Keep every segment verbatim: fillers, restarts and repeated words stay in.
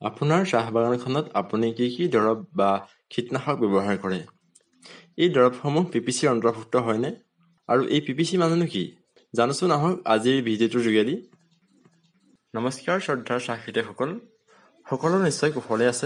আপোনাৰ চাহ বাগানখনত আপুনি কি কি দৰৱ বা কীটনাশক ব্যৱহাৰ কৰে? এই দৰৱসমূহ পি পি চিৰ অন্তৰ্ভুক্ত হয়নে? আৰু এই পি পি চি মানেনো কি? জানোচোন আহক আজিৰ ভিডিঅ'টোৰ যোগেদি। নমস্কাৰ শ্ৰদ্ধাৰ চাহ খেতিয়কসকল, সকলো নিশ্চয় কুশলে আছে।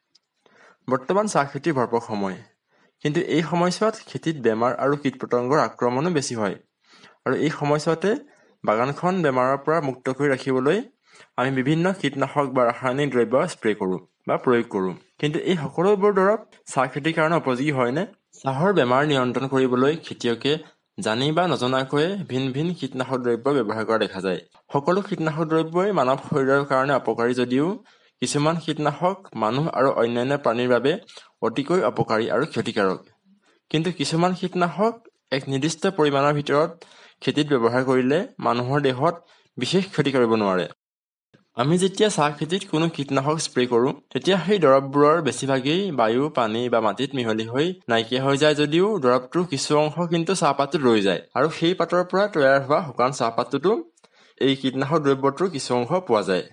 বৰ্তমান চাহ খেতিৰ ভৰপক সময়, কিন্তু এই সময়ছোৱাত খেতিত বেমাৰ আৰু কীট পতংগৰ আক্ৰমণো বেছি হয়। আৰু এই সময়ছোৱাতে বাগানখন বেমাৰৰ পৰা মুক্ত কৰি ৰাখিবলৈ আমি বিভিন্ন কীটনাশক বা ৰাসায়নিক দ্ৰব্য স্প্ৰে কৰোঁ বা প্ৰয়োগ কৰোঁ। কিন্তু এই সকলোবোৰ দৰৱ চাহ খেতিৰ কাৰণে উপযোগী হয়নে? চাহৰ বেমাৰ নিয়ন্ত্ৰণ কৰিবলৈ খেতিয়কে জানি বা নজনাকৈয়ে ভিন ভিন কীটনাশক দ্ৰব্য ব্যৱহাৰ কৰা দেখা যায়। সকলো কীটনাশক দ্ৰব্যই মানৱ শৰীৰৰ কাৰণে অপকাৰী যদিও কিছুমান কীটনাশক মানুহ আৰু অন্যান্য প্ৰাণীৰ বাবে অতিকৈ অপকাৰী আৰু ক্ষতিকাৰক। কিন্তু কিছুমান কীটনাশক এক নিৰ্দিষ্ট পৰিমাণৰ ভিতৰত খেতিত ব্যৱহাৰ কৰিলে মানুহৰ দেহত বিশেষ ক্ষতি কৰিব নোৱাৰে। আমি যেতিয়া চাহ খেতিত কোনো কীটনাশক স্প্ৰে কৰোঁ, তেতিয়া সেই দৰৱবোৰৰ বেছিভাগেই বায়ু, পানী বা মাটিত মিহলি হৈ নাইকিয়া হৈ যায় যদিও দৰৱটোৰ কিছু অংশ কিন্তু চাহপাতত ৰৈ যায়। আৰু সেই পাতৰ পৰা তৈয়াৰ হোৱা শুকান চাহপাতটোতো এই কীটনাশক দ্ৰব্যটোৰ কিছু অংশ পোৱা যায়।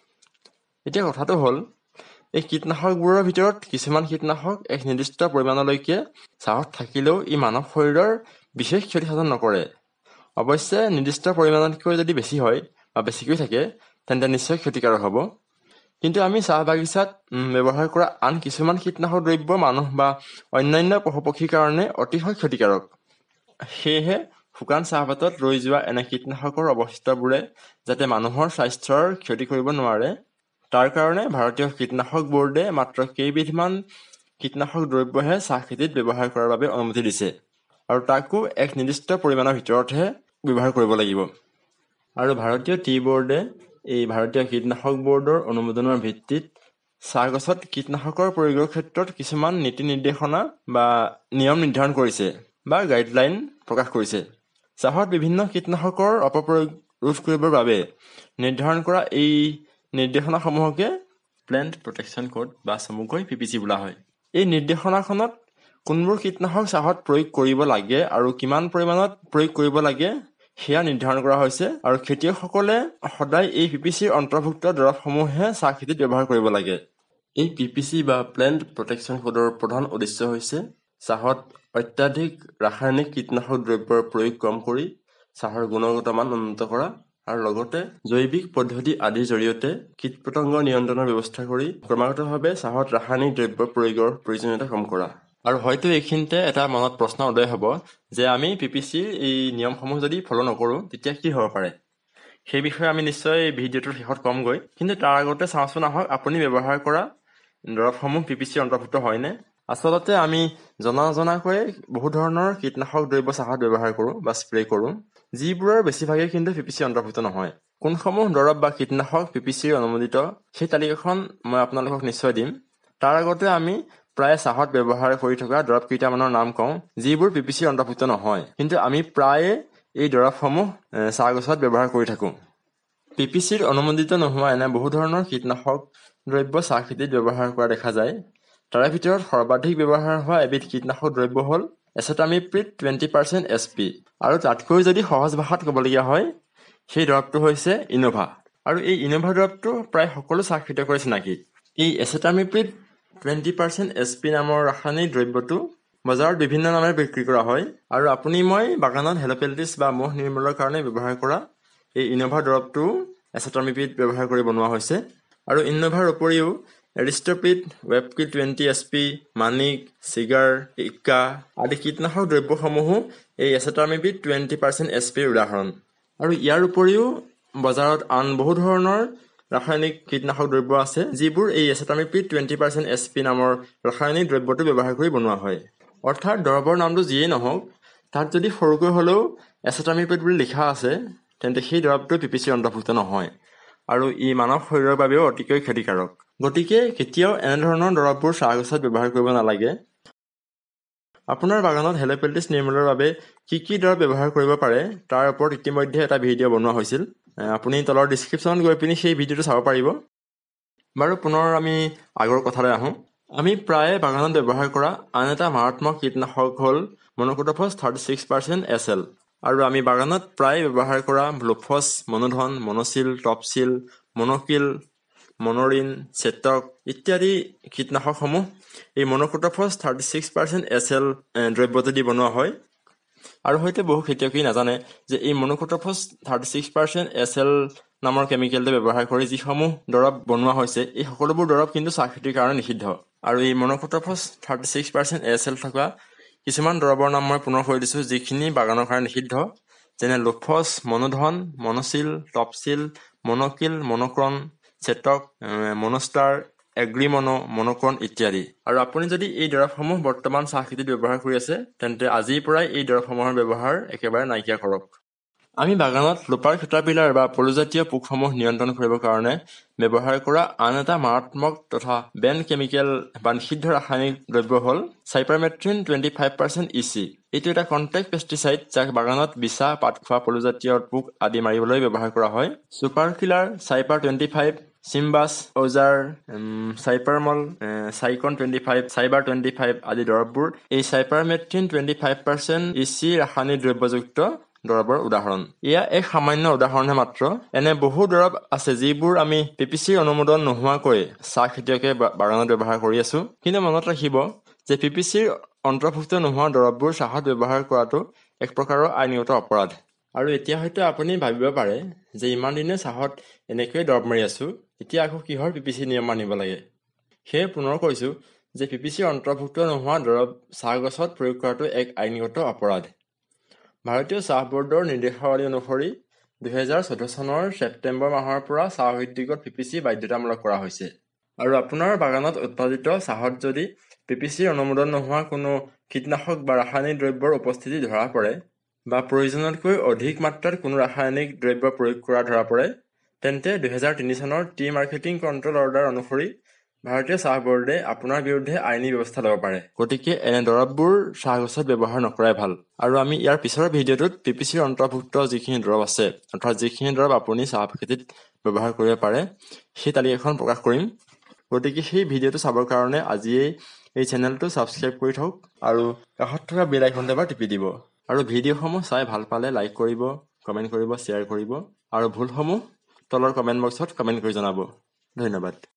এতিয়া কথাটো হ'ল, এই কীটনাশকবোৰৰ ভিতৰত কিছুমান কীটনাশক এক নিৰ্দিষ্ট পৰিমাণলৈকে চাহত থাকিলেও ই মানৱ শৰীৰৰ বিশেষ ক্ষতি সাধন নকৰে। অৱশ্যে নিৰ্দিষ্ট পৰিমাণতকৈ যদি বেছি হয় বা বেছিকৈ থাকে তেন্তে নিশ্চয় ক্ষতিকাৰক হ'ব। কিন্তু আমি চাহ বাগিচাত ব্যৱহাৰ কৰা আন কিছুমান কীটনাশক দ্ৰব্য মানুহ বা অন্যান্য পশু পক্ষীৰ কাৰণে অতিশয় ক্ষতিকাৰক। সেয়েহে শুকান চাহপাতত ৰৈ যোৱা এনে কীটনাশকৰ অৱশিষ্টবোৰে যাতে মানুহৰ স্বাস্থ্যৰ ক্ষতি কৰিব নোৱাৰে, তাৰ কাৰণে ভাৰতীয় কীটনাশক বোৰ্ডে মাত্ৰ কেইবিধমান কীটনাশক দ্ৰব্যহে চাহ খেতিত ব্যৱহাৰ কৰাৰ বাবে অনুমতি দিছে, আৰু তাকো এক নিৰ্দিষ্ট পৰিমাণৰ ভিতৰতহে ব্যৱহাৰ কৰিব লাগিব। আৰু ভাৰতীয় টি বোৰ্ডে এই ভাৰতীয় কীটনাশক বোৰ্ডৰ অনুমোদনৰ ভিত্তিত চাহ গছত কীটনাশকৰ প্ৰয়োগৰ ক্ষেত্ৰত কিছুমান নীতি নিৰ্দেশনা বা নিয়ম নিৰ্ধাৰণ কৰিছে বা গাইডলাইন প্ৰকাশ কৰিছে। চাহত বিভিন্ন কীটনাশকৰ অপপ্ৰয়োগ ৰোধ কৰিবৰ বাবে নিৰ্ধাৰণ কৰা এই নিৰ্দেশনাসমূহকে প্লেণ্ট প্ৰটেকশ্যন কোড বা চমুকৈ পি পি চি বোলা হয়। এই নিৰ্দেশনাখনত কোনবোৰ কীটনাশক চাহত প্ৰয়োগ কৰিব লাগে আৰু কিমান পৰিমাণত প্ৰয়োগ কৰিব লাগে সেয়া নিৰ্ধাৰণ কৰা হৈছে। আৰু খেতিয়কসকলে সদায় এই পি পি চিৰ অন্তৰ্ভুক্ত দৰৱসমূহে চাহ খেতিত ব্যৱহাৰ কৰিব লাগে। এই পি পি চি বা প্লেণ্ট প্ৰটেকশ্যন কোডৰ প্ৰধান উদ্দেশ্য হৈছে চাহত অত্যাধিক ৰাসায়নিক কীটনাশক দ্ৰব্যৰ প্ৰয়োগ কম কৰি চাহৰ গুণগত মান উন্নত কৰা আৰু লগতে জৈৱিক পদ্ধতি আদিৰ জৰিয়তে কীট পতংগ নিয়ন্ত্ৰণৰ ব্যৱস্থা কৰি ক্ৰমাগতভাৱে চাহত ৰাসায়নিক দ্ৰব্য প্ৰয়োগৰ প্ৰয়োজনীয়তা কম কৰা। আৰু হয়তো এইখিনিতে এটা মনত প্ৰশ্ন উদয় হ'ব যে আমি পি পি চিৰ এই নিয়মসমূহ যদি ফ'ল' নকৰোঁ তেতিয়া কি হ'ব পাৰে। সেই বিষয়ে আমি নিশ্চয় ভিডিঅ'টোৰ শেষত ক'মগৈ, কিন্তু তাৰ আগতে চাওঁচোন আহক আপুনি ব্যৱহাৰ কৰা দৰৱসমূহ পি পি চিৰ অন্তৰ্ভুক্ত হয়নে। আচলতে আমি জনা নজনাকৈয়ে বহু ধৰণৰ কীটনাশক দ্ৰব্য চাহত ব্যৱহাৰ কৰোঁ বা স্প্ৰে কৰোঁ, যিবোৰৰ বেছিভাগেই কিন্তু পি পি চি অন্তৰ্ভুক্ত নহয়। কোনসমূহ দৰৱ বা কীটনাশক পি পি চিৰ অনুমোদিত সেই তালিকাখন মই আপোনালোকক নিশ্চয় দিম। তাৰ আগতে আমি প্ৰায় চাহত ব্যৱহাৰ কৰি থকা দৰৱ কেইটামানৰ নাম কওঁ, যিবোৰ পি পি চিৰ অন্তৰ্ভুক্ত নহয়, কিন্তু আমি প্ৰায়ে এই দৰৱসমূহ চাহ গছত ব্যৱহাৰ কৰি থাকোঁ। পি পি চিৰ অনুমোদিত নোহোৱা এনে বহু ধৰণৰ কীটনাশক দ্ৰব্য চাহ খেতিত ব্যৱহাৰ কৰা দেখা যায়। তাৰে ভিতৰত সৰ্বাধিক ব্যৱহাৰ হোৱা এবিধ কীটনাশক দ্ৰব্য হ'ল acetamiprid twenty percent S P, আৰু তাতকৈ যদি সহজ ভাষাত ক'বলগীয়া হয় সেই দৰৱটো হৈছে ইনোভা। আৰু এই ইনোভা দৰৱটো প্ৰায় সকলো চাহ খেতিয়কৰে চিনাকি। এই acetamiprid twenty percent S P নামৰ ৰাসায়নিক দ্ৰব্যটো বজাৰত বিভিন্ন নামেৰে বিক্ৰী কৰা হয়, আৰু আপুনি মই বাগানত হেল'পেল্টিছ বা মহ নিৰ্মূলৰ কাৰণে ব্যৱহাৰ কৰা এই ইনোভা দৰৱটো এচেটামিপ্ৰিড ব্যৱহাৰ কৰি বনোৱা হৈছে। আৰু ইনোভাৰ উপৰিও এৰিষ্ট্ৰপিড, ৱেবকিল টুৱেণ্টি এছ পি, মানিক, চিগাৰ, ইক্কা আদি কীটনাশক দ্ৰব্যসমূহো এই এচেটামিপ্ৰিড টুৱেণ্টি পাৰ্চেণ্ট এছ পিৰ উদাহৰণ। আৰু ইয়াৰ উপৰিও বজাৰত আন বহু ধৰণৰ ৰাসায়নিক কীটনাশক দ্ৰব্য আছে, যিবোৰ এই acetamiprid twenty percent S P নামৰ ৰাসায়নিক দ্ৰব্যটো ব্যৱহাৰ কৰি বনোৱা হয়। অৰ্থাৎ দৰৱৰ নামটো যিয়েই নহওক, তাত যদি সৰুকৈ হ'লেও এচেটামিপ্ৰিড বুলি লিখা আছে তেন্তে সেই দৰৱটো পি পি চিৰ অন্তৰ্ভুক্ত নহয়, আৰু ই মানৱ শৰীৰৰ বাবেও অতিকৈ ক্ষতিকাৰক। গতিকে কেতিয়াও এনেধৰণৰ দৰৱবোৰ চাহ গছত ব্যৱহাৰ কৰিব নালাগে। আপোনাৰ বাগানত হেল'পেল্টিছ নিৰ্মূলৰ বাবে কি কি দৰৱ ব্যৱহাৰ কৰিব পাৰে তাৰ ওপৰত ইতিমধ্যে এটা ভিডিঅ' বনোৱা হৈছিল। আপুনি তলৰ ডিছক্ৰিপশ্যনত গৈ পিনি সেই ভিডিঅ'টো চাব পাৰিব। বাৰু পুনৰ আমি আগৰ কথালৈ আহোঁ। আমি প্ৰায়ে বাগানত ব্যৱহাৰ কৰা আন এটা মাৰাত্মক কীটনাশক হ'ল monocrotophos thirty six percent S L. আৰু আমি বাগানত প্ৰায় ব্যৱহাৰ কৰা ব্লুফছ, মনোধন, মনোচিল, টপচিল, মনোকিল, মনোৰিন, চেটক ইত্যাদি কীটনাশকসমূহ এই monocrotophos thirty six percent S L দ্ৰব্যটো দি বনোৱা হয়। আৰু হয়তো বহু খেতিয়কেই নাজানে যে এই monocrotophos thirty six percent S L নামৰ কেমিকেলটো ব্যৱহাৰ কৰি যিসমূহ দৰৱ বনোৱা হৈছে এই সকলোবোৰ দৰৱ কিন্তু চাহ খেতিৰ কাৰণে নিষিদ্ধ। আৰু এই monocrotophos thirty six percent S L থকা কিছুমান দৰৱৰ নাম মই পুনৰ কৈ দিছোঁ যিখিনি বাগানৰ কাৰণে নিষিদ্ধ, যেনে লোফছ, মনোধন, মনোচিল, টপচিল, মনোকিল, মনোক্ৰন, চেটক, মনোষ্টাৰ, এগ্ৰিমনো, মনোক্ৰন ইত্যাদি। আৰু আপুনি যদি এই দৰৱসমূহ বৰ্তমান চাহ খেতিত ব্যৱহাৰ কৰি আছে তেন্তে আজিৰ পৰাই এই দৰৱসমূহৰ ব্যৱহাৰ একেবাৰে নাইকিয়া কৰক। আমি বাগানত লোপাৰ কেটাৰপিলাৰ বা পলুজাতীয় পোকসমূহ নিয়ন্ত্ৰণ কৰিবৰ কাৰণে ব্যৱহাৰ কৰা আন এটা মাৰাত্মক তথা বেন কেমিকেল বা নিষিদ্ধ ৰাসায়নিক দ্ৰব্য হ'ল cypermethrin twenty five percent E C. এইটো এটা কণ্টেক্ট পেষ্টিচাইড যাক বাগানত বিছা, পাত খোৱা পলুজাতীয় পোক আদি মাৰিবলৈ ব্যৱহাৰ কৰা হয়। Super killer, cyper twenty five, cymbush, অজাৰ, চাইপাৰমল, চাইকন twenty five, cyber twenty five আদি দৰৱবোৰ এই cypermethrin twenty five percent E C ৰাসায়নিক দ্ৰব্যযুক্ত দৰৱৰ উদাহৰণ। এয়া এক সামান্য উদাহৰণহে মাত্ৰ। এনে বহু দৰৱ আছে যিবোৰ আমি পি পি চিৰ অনুমোদন নোহোৱাকৈ চাহ খেতিয়কে বাগানত ব্যৱহাৰ কৰি আছো। কিন্তু মনত ৰাখিব যে পি পি চিৰ অন্তৰ্ভুক্ত নোহোৱা দৰৱবোৰ চাহত ব্যৱহাৰ কৰাটো এক প্ৰকাৰৰ আইনগত অপৰাধ। আৰু এতিয়া হয়তো আপুনি ভাবিব পাৰে যে ইমান দিনে চাহত এনেকৈয়ে দৰৱ মাৰি আছো, এতিয়া আকৌ কিহৰ পি পি চি নিয়ম মানিব লাগে। সেয়ে পুনৰ কৈছো যে পি পি চিৰ অন্তৰ্ভুক্ত নোহোৱা দৰৱ চাহ গছত প্ৰয়োগ কৰাটো এক আইনগত অপৰাধ। ভাৰতীয় চাহ বৰ্ডৰ নিৰ্দেশাৱলী অনুসৰি দুহেজাৰ চৈধ্য চনৰ ছেপ্টেম্বৰ মাহৰ পৰা চাহ উদ্যোগত পি পি চি বাধ্যতামূলক কৰা হৈছে। আৰু আপোনাৰ বাগানত উৎপাদিত চাহত যদি পি পি চিৰ অনুমোদন নোহোৱা কোনো কীটনাশক বা ৰাসায়নিক দ্ৰব্যৰ উপস্থিতি ধৰা পৰে বা প্ৰয়োজনতকৈ অধিক মাত্ৰাত কোনো ৰাসায়নিক দ্ৰব্য প্ৰয়োগ কৰা ধৰা পৰে তেন্তে দুহেজাৰ তিনি চনৰ টি মাৰ্কেটিং কণ্ট্ৰল অৰ্ডাৰ অনুসৰি ভাৰতীয় চাহ বৰ্ডে আপোনাৰ বিৰুদ্ধে আইনী ব্যৱস্থা ল'ব পাৰে। গতিকে এনে দৰৱবোৰ চাহ গছত ব্যৱহাৰ নকৰাই ভাল। আৰু আমি ইয়াৰ পিছৰ ভিডিঅ'টোত পি পি চিৰ অন্তৰ্ভুক্ত যিখিনি দৰৱ আছে অৰ্থাৎ যিখিনি দৰৱ আপুনি চাহ খেতিত ব্যৱহাৰ কৰিব পাৰে সেই তালিকাখন প্ৰকাশ কৰিম। গতিকে সেই ভিডিঅ'টো চাবৰ কাৰণে আজিয়েই এই চেনেলটো ছাবস্ক্ৰাইব কৰি থওক আৰু কাষত থকা বেল আইকনটো এবাৰ টিপি দিব। আৰু ভিডিঅ'সমূহ চাই ভাল পালে লাইক কৰিব, কমেণ্ট কৰিব, শ্বেয়াৰ কৰিব আৰু ভুলসমূহ তলৰ কমেণ্ট বক্সত কমেণ্ট কৰি জনাব। ধন্যবাদ।